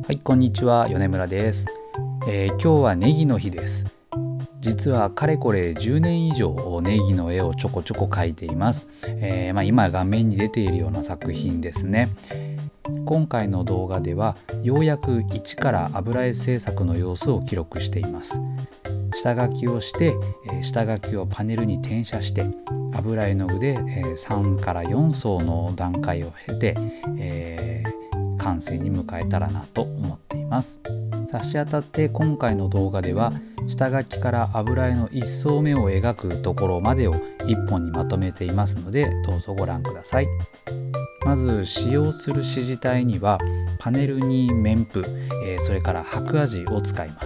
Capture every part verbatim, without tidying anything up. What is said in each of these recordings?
はい、こんにちは、米村です。えー、今日はネギの日です。実はかれこれじゅうねん以上ネギの絵をちょこちょこ描いています。えーまあ、今画面に出ているような作品ですね。今回の動画ではようやく一から油絵制作の様子を記録しています。下書きをして、えー、下書きをパネルに転写して油絵の具で、えー、さんからよん層の段階を経て、えー完成に迎えたらなと思っています。差し当たって今回の動画では下書きから油絵のいっ層目を描くところまでをいっぽんにまとめていますので、どうぞご覧ください。まず使用する指示体にはパネルに面布、えー、それから白味を使います。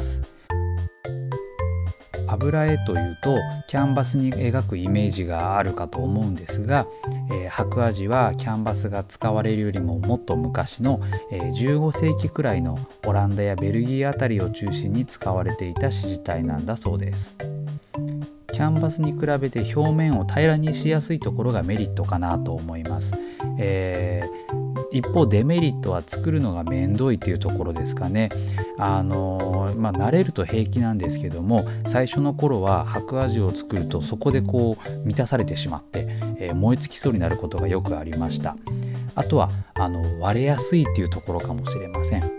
油絵というとキャンバスに描くイメージがあるかと思うんですが、えー、白味はキャンバスが使われるよりももっと昔の、えー、じゅうごせいきくらいのオランダやベルギーあたりを中心に使われていた指示体なんだそうです。キャンバスに比べて表面を平らにしやすいところがメリットかなと思います。えー、一方デメリットは作るのがめんどいというところですかね。あのー、まあ慣れると平気なんですけども、最初の頃は白味を作るとそこでこう満たされてしまって、えー、燃え尽きそうになることがよくありました。あとはあの割れやすいっていうところかもしれません。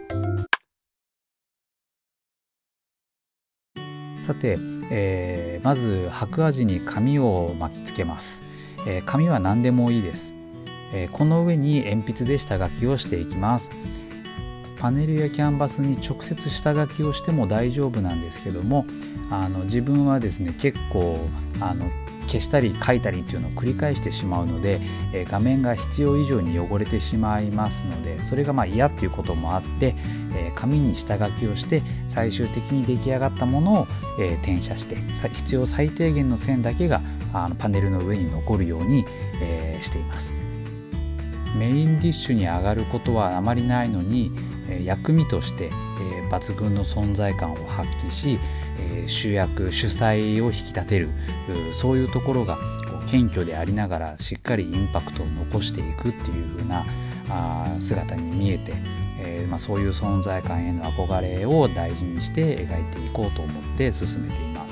さて、えー、まず白味に紙を巻きつけます。えー、紙は何でもいいです。えー、この上に鉛筆で下書きをしていきます。パネルやキャンバスに直接下書きをしても大丈夫なんですけども、あの自分はですね結構あの消したり書いたりっていうのを繰り返してしまうので、えー、画面が必要以上に汚れてしまいますので、それがまあ嫌っていうこともあって、えー、紙に下書きをして最終的に出来上がったものを、えー、転写して必要最低限の線だけがあのパネルの上に残るように、えー、しています。メインディッシュに上がることはあまりないのに、えー、薬味として、えー、抜群の存在感を発揮し、えー、主役主催を引き立てる、そういうところが謙虚でありながらしっかりインパクトを残していくっていう風なあ姿に見えて、えーまあ、そういう存在感への憧れを大事にして描いていこうと思って進めています。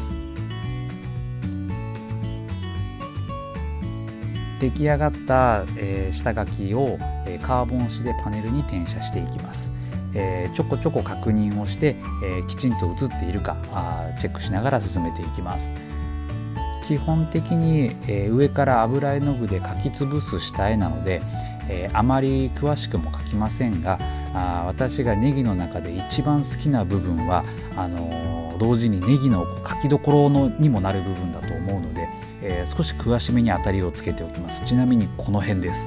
出来上がった、えー、下書きを、えー、カーボン紙でパネルに転写していきます。えー、ちょこちょこ確認をして、えー、きちんと写っているかあチェックしながら進めていきます。基本的に、えー、上から油絵の具で描きつぶす下絵なので、えー、あまり詳しくも描きませんが、あ私がネギの中で一番好きな部分はあのー、同時にネギの描きどころのにもなる部分だと思うので、えー、少し詳しめに当たりをつけておきます。ちなみにこの辺です。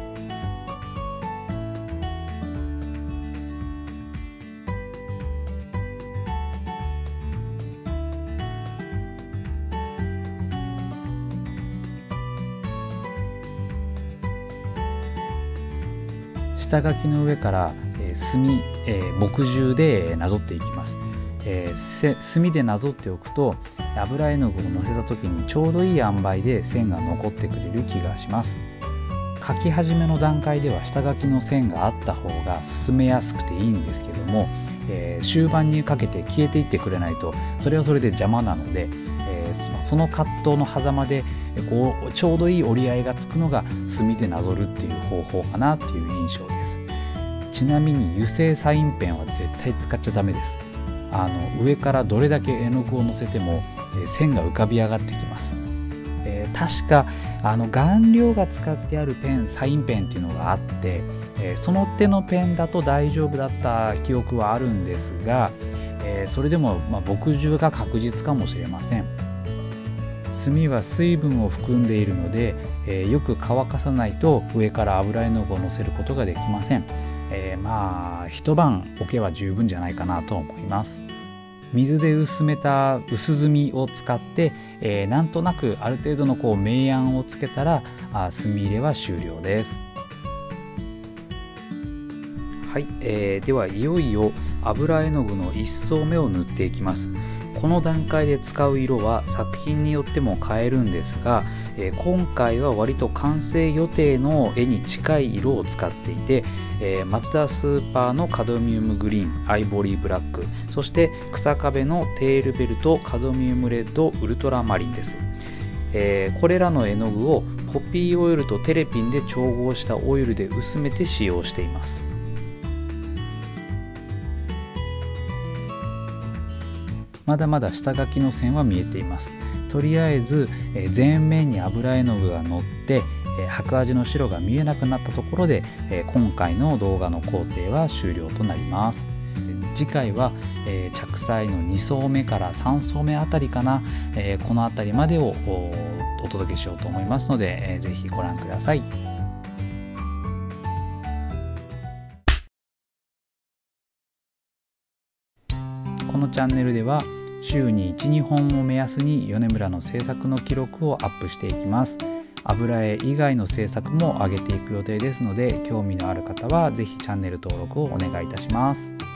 下書きの上から、えー、墨、えー、墨汁でなぞっていきます。えー、墨でなぞっておくと油絵の具をのせた時にちょうどいい塩梅で線が残ってくれる気がします。書き始めの段階では下書きの線があった方が進めやすくていいんですけども、えー、終盤にかけて消えていってくれないとそれはそれで邪魔なので、えー、その葛藤の狭間でこうちょうどいい折り合いがつくのが墨でなぞるっていう方法かなっていう印象です。ちなみに油性サインペンは絶対使っちゃダメです。あの上からどれだけ絵の具をのせても、えー、線が浮かび上がってきます。えー、確かあの顔料が使ってあるペンサインペンっていうのがあって、えー、その手のペンだと大丈夫だった記憶はあるんですが、えー、それでも、まあ、墨汁が確実かもしれません。墨は水分を含んでいるので、えー、よく乾かさないと上から油絵の具をのせることができません。えー、まあ一晩置けば十分じゃないかなと思います。水で薄めた薄墨を使って、えー、なんとなくある程度のこう明暗をつけたらあ墨入れは終了です。はい、えー、ではいよいよ油絵の具のいっ層目を塗っていきます。 この段階で使う色は作品によっても変えるんですが、えー、今回は割と完成予定の絵に近い色を使っていて、えー、マツダスーパーのカドミウムグリーン、アイボリーブラック、そして草壁のテールベルト、カドミウムレッド、ウルトラマリンです。えー、これらの絵の具をポピーオイルとテレピンで調合したオイルで薄めて使用しています。まだまだ下書きの線は見えています。とりあえず、えー、全面に油絵の具が乗って、えー、白味の白が見えなくなったところで、えー、今回の動画の工程は終了となります。次回は、えー、着彩のに層目からさん層目あたりかな、えー、このあたりまでをお届けしようと思いますので、えー、ぜひご覧ください。このチャンネルでは週にいち、にほんを目安に米村の制作の記録をアップしていきます。油絵以外の制作も上げていく予定ですので、興味のある方はぜひチャンネル登録をお願いいたします。